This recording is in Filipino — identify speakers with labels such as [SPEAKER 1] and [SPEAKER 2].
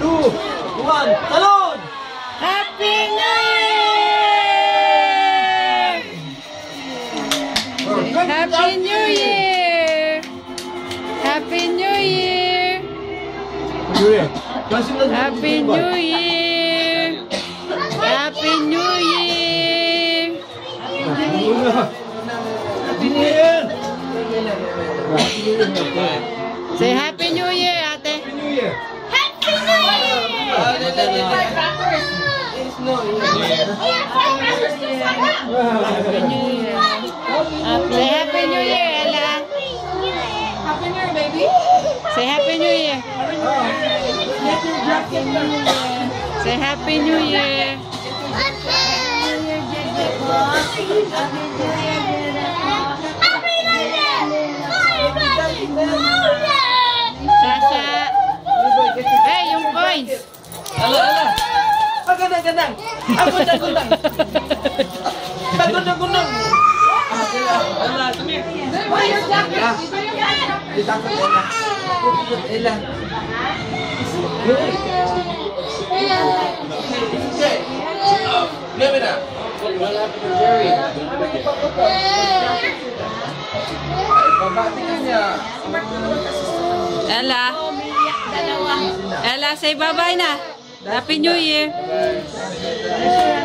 [SPEAKER 1] 2, 1, talon!
[SPEAKER 2] Happy New Year! Happy New Year! Happy New Year! Happy New Year! Happy New Year!
[SPEAKER 1] Happy New Year!
[SPEAKER 2] Say Happy New Year, ate.
[SPEAKER 1] Happy New Year!
[SPEAKER 3] Happy New Year!
[SPEAKER 2] Happy New Year. Say Happy New Year, Ella.
[SPEAKER 3] Happy New Year, baby.
[SPEAKER 2] Say Happy New Year. Say Happy New Year. Sasha. Hey, yung coins.
[SPEAKER 1] Ala! Ah, gandang! Ah, gundang! Gundang! Ala, come here! Ella! Give it up!
[SPEAKER 2] Ella. Ella, say bye-bye na. Happy New Year.